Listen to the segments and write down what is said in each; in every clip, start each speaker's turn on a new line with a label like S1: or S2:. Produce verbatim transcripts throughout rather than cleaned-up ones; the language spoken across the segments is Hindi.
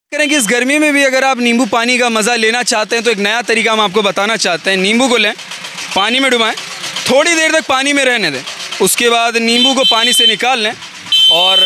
S1: करें कि इस गर्मी में भी अगर आप नींबू पानी का मज़ा लेना चाहते हैं तो एक नया तरीका हम आपको बताना चाहते हैं। नींबू को लें, पानी में डुबाएं, थोड़ी देर तक पानी में रहने दें, उसके बाद नींबू को पानी से निकाल लें और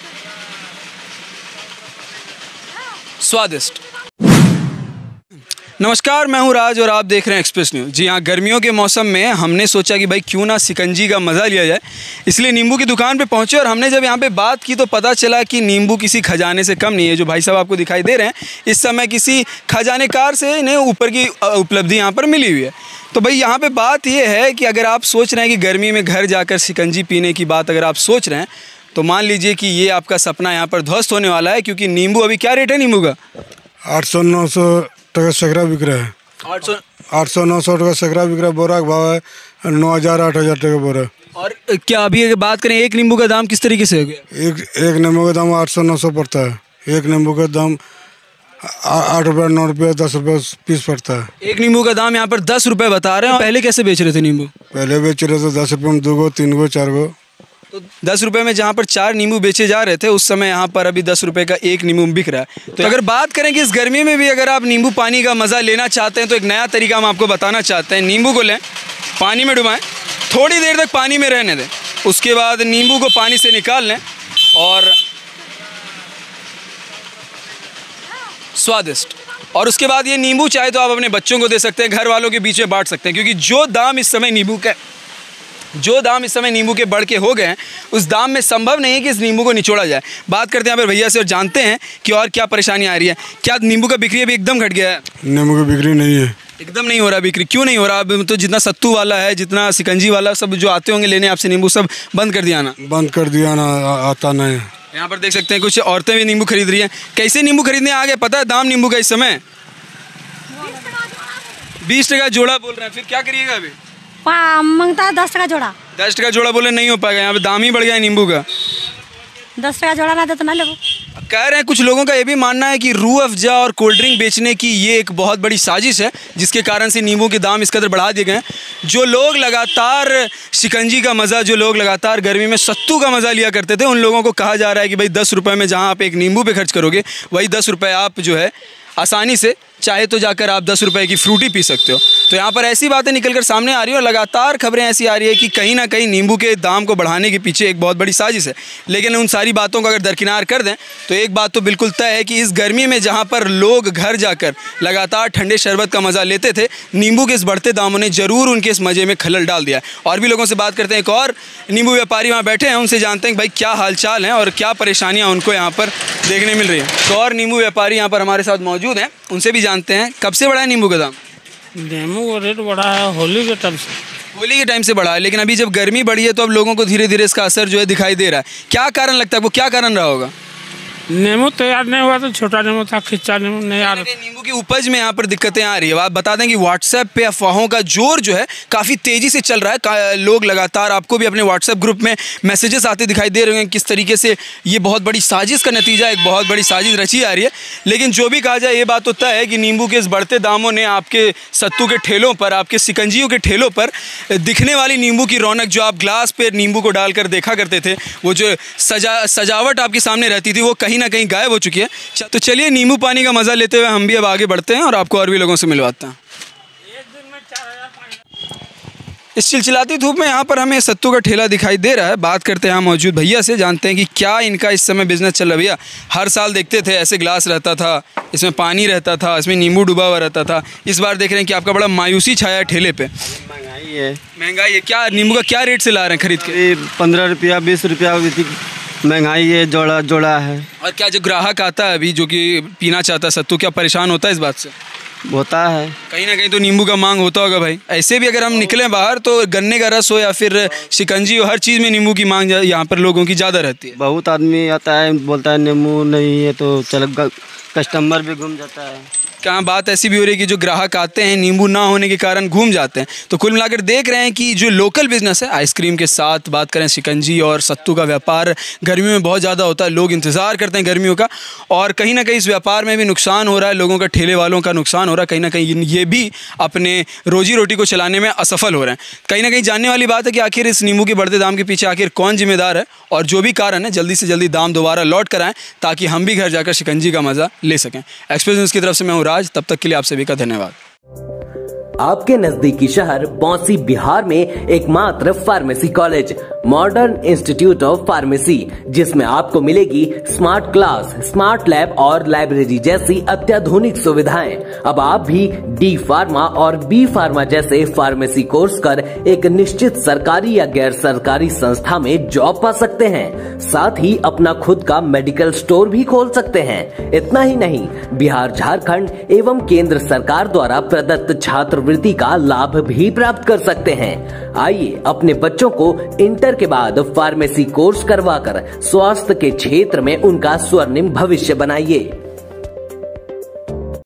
S1: स्वादिष्ट। नमस्कार, मैं हूं राज और आप देख रहे हैं एक्सप्रेस न्यूज़। जी हाँ, गर्मियों के मौसम में हमने सोचा कि भाई क्यों ना शिकंजी का मज़ा लिया जाए, इसलिए नींबू की दुकान पे पहुंचे और हमने जब यहाँ पे बात की तो पता चला कि नींबू किसी खजाने से कम नहीं है। जो भाई साहब आपको दिखाई दे रहे हैं, इस समय किसी खजानेकार से इन्हें ऊपर की उपलब्धि यहाँ पर मिली हुई है। तो भाई यहाँ पर बात यह है कि अगर आप सोच रहे हैं कि गर्मी में घर जाकर शिकंजी पीने की बात अगर आप सोच रहे हैं तो मान लीजिए कि ये आपका सपना यहाँ पर ध्वस्त होने वाला है, क्योंकि नींबू अभी क्या रेट है नींबू का?
S2: आठ सौ नौ सौ टका सैकड़ा बिक रहा है।
S1: आठ सौ
S2: आठ सौ नौ सौ टका सैकड़ा बिक रहा है। बोरा का भाव है नौ हज़ार आठ हज़ार टका बोरा।
S1: और क्या अभी अगर बात करें एक नींबू का दाम किस तरीके से हो गया?
S2: एक एक नींबू का दाम आठ सौ नौ सौ पड़ता है। एक नींबू का दाम आठ रुपये नौ रुपये दस रुपये पीस पड़ता है।
S1: एक नींबू का दाम यहाँ पर दस रुपये बता रहे हैं। पहले कैसे बेच रहे थे नींबू?
S2: पहले बेच रहे थे दस रुपये में दो गो तीन गो चार गो।
S1: तो दस रुपये में जहाँ पर चार नींबू बेचे जा रहे थे उस समय यहाँ पर अभी दस रुपये का एक नींबू बिक रहा है। तो अगर बात करें कि इस गर्मी में भी अगर आप नींबू पानी का मज़ा लेना चाहते हैं तो एक नया तरीका हम आपको बताना चाहते हैं। नींबू को लें, पानी में डुबाएं, थोड़ी देर तक पानी में रहने दें, उसके बाद नींबू को पानी से निकाल लें और स्वादिष्ट। और उसके बाद ये नींबू चाहे तो आप अपने बच्चों को दे सकते हैं, घर वालों के बीच में बांट सकते हैं, क्योंकि जो दाम इस समय नींबू का जो दाम इस समय नींबू के बढ़ के हो गए हैं उस दाम में संभव नहीं है कि इस नींबू को निचोड़ा जाए। बात करते हैं यहाँ पर भैया से और जानते हैं कि और क्या परेशानी आ रही है। क्या नींबू का बिक्री अभी एकदम घट गया है?
S2: नींबू की बिक्री नहीं है,
S1: एकदम नहीं हो रहा बिक्री। क्यों नहीं हो रहा? अब तो जितना सत्तू वाला है, जितना शिकंजी वाला, सब जो आते होंगे लेने आपसे नींबू, सब बंद कर दिया ना?
S2: बंद कर दिया ना, आता नहीं।
S1: यहाँ पर देख सकते हैं कुछ औरतें भी नींबू खरीद रही हैं। कैसे नींबू खरीदने आ गए? पता है दाम नींबू का इस समय बीस टका जोड़ा बोल रहे हैं। फिर क्या करिएगा? अभी
S3: मांगता है दस टका जोड़ा।
S1: दस टका जोड़ा बोले नहीं हो पाएगा, यहाँ पे दाम ही बढ़ गया है नींबू का।
S3: दस टका जोड़ा ना दे तो ना लेबो।
S1: कह रहे हैं कुछ लोगों का ये भी मानना है कि रूह अफ़ज़ा और कोल्ड ड्रिंक बेचने की ये एक बहुत बड़ी साजिश है, जिसके कारण से नींबू के दाम इस कदर बढ़ा दिए गए हैं। जो लोग लगातार शिकंजी का मज़ा, जो लोग लगातार गर्मी में सत्तू का मज़ा लिया करते थे, उन लोगों को कहा जा रहा है कि भाई दस रुपये में जहाँ आप एक नींबू पे खर्च करोगे वही दस रुपये आप जो है आसानी से चाहे तो जाकर आप दस रुपए की फ्रूटी पी सकते हो। तो यहाँ पर ऐसी बातें निकलकर सामने आ रही है और लगातार खबरें ऐसी आ रही है कि कहीं ना कहीं नींबू के दाम को बढ़ाने के पीछे एक बहुत बड़ी साजिश है। लेकिन उन सारी बातों को अगर दरकिनार कर दें तो एक बात तो बिल्कुल तय है कि इस गर्मी में जहाँ पर लोग घर जाकर लगातार ठंडे शरबत का मज़ा लेते थे, नींबू के इस बढ़ते दामों ने ज़रूर उनके इस मज़े में खलल डाल दिया है। और भी लोगों से बात करते हैं, एक और नींबू व्यापारी वहाँ बैठे हैं, उनसे जानते हैं कि भाई क्या हाल चाल हैं और क्या परेशानियाँ उनको यहाँ पर देखने मिल रही हैं। तो और नींबू व्यापारी यहाँ पर हमारे साथ मौजूद हैं, उनसे भी जानते हैं कब से बढ़ा है नींबू का दाम?
S4: नींबू का रेट बढ़ा है होली के टाइम से।
S1: होली के टाइम से बढ़ा है, लेकिन अभी जब गर्मी बढ़ी है तो अब लोगों को धीरे धीरे इसका असर जो है दिखाई दे रहा है। क्या कारण लगता है, वो क्या कारण रहा होगा?
S4: नींबू तैयार नहीं हुआ तो छोटा नींबू था, खिच्चा नींबू नहीं आ रहा।
S1: नींबू की उपज में यहाँ पर दिक्कतें आ रही है। आप बता दें कि व्हाट्सएप पे अफवाहों का जोर जो है काफ़ी तेज़ी से चल रहा है। लोग लगातार, आपको भी अपने व्हाट्सएप ग्रुप में मैसेजेस आते दिखाई दे रहे हैं किस तरीके से ये बहुत बड़ी साजिश का नतीजा, एक बहुत बड़ी साजिश रची आ रही है। लेकिन जो भी कहा जाए ये बात तो तय है कि नींबू के इस बढ़ते दामों ने आपके सत्तू के ठेलों पर, आपके शिकंजियों के ठेलों पर दिखने वाली नींबू की रौनक, जो आप ग्लास पर नींबू को डालकर देखा करते थे, वो जो सजा सजावट आपके सामने रहती थी, वो कहीं ना कहीं गायब हो चुकी है। तो चलिए नींबू पानी का मजा लेते हुए हम भी अब आगे बढ़ते हैं और आपको और भी लोगों से मिलवाते हैं। इस चिलचिलाती धूप में यहाँ पर हमें सत्तू का ठेला दिखाई दे रहा है। बात करते हैं यहाँ मौजूद भैया से, जानते हैं कि क्या इनका इस समय बिजनेस चल रहा है। भैया, हर साल देखते थे ऐसे ग्लास रहता था, इसमें पानी रहता था, इसमें नींबू डूबा हुआ रहता था। इस बार देख रहे हैं कि आपका बड़ा मायूसी छाया है ठेले पे।
S5: महंगाई है
S1: महंगाई है क्या? नींबू का क्या रेट से ला रहे हैं खरीद के?
S5: पंद्रह रुपया बीस रुपया महंगाई है, जोड़ा जोड़ा है।
S1: और क्या जो ग्राहक आता है अभी जो कि पीना चाहता है सत्तू, क्या परेशान होता है इस बात से?
S5: होता है,
S1: कहीं ना कहीं तो नींबू का मांग होता होगा भाई। ऐसे भी अगर हम निकलें बाहर तो गन्ने का रस हो या फिर शिकंजी हो, हर चीज़ में नींबू की मांग यहाँ पर लोगों की ज़्यादा रहती है।
S5: बहुत आदमी आता है बोलता है नींबू नहीं है तो चल, कस्टमर भी घूम जाता है।
S1: कहाँ बात ऐसी भी हो रही है कि जो ग्राहक आते हैं नींबू ना होने के कारण घूम जाते हैं। तो कुल मिलाकर देख रहे हैं कि जो लोकल बिजनेस है, आइसक्रीम के साथ बात करें शिकंजी और सत्तू का व्यापार गर्मियों में बहुत ज़्यादा होता है, लोग इंतज़ार करते हैं गर्मियों का, और कहीं ना कहीं इस व्यापार में भी नुकसान हो रहा है, लोगों का, ठेले वालों का नुकसान हो रहा है। कहीं ना कहीं ये भी अपने रोजी रोटी को चलाने में असफल हो रहे हैं। कहीं ना कहीं जानने वाली बात है कि आखिर इस नींबू के बढ़ते दाम के पीछे आखिर कौन जिम्मेदार है, और जो भी कारण है जल्दी से जल्दी दाम दोबारा लौट कर आएँ ताकि हम भी घर जाकर शिकंजी का मज़ा ले सकें। एक्सप्रेस न्यूज़ की तरफ से मैं हूँ राज, तब तक के लिए आप सभी का धन्यवाद।
S6: आपके नजदीकी शहर बौंसी बिहार में एकमात्र pharmacy college Modern Institute of Pharmacy, जिसमें आपको मिलेगी स्मार्ट क्लास, स्मार्ट लैब और लाइब्रेरी जैसी अत्याधुनिक सुविधाएं। अब आप भी डी फार्मा और बी फार्मा जैसे फार्मेसी कोर्स कर एक निश्चित सरकारी या गैर सरकारी संस्था में जॉब पा सकते हैं। साथ ही अपना खुद का मेडिकल स्टोर भी खोल सकते हैं। इतना ही नहीं, बिहार, झारखंड एवं केंद्र सरकार द्वारा प्रदत्त छात्रवृत्ति का लाभ भी प्राप्त कर सकते हैं। आइए अपने बच्चों को इंटर के बाद फार्मेसी कोर्स करवाकर स्वास्थ्य के क्षेत्र में उनका स्वर्णिम भविष्य बनाइए।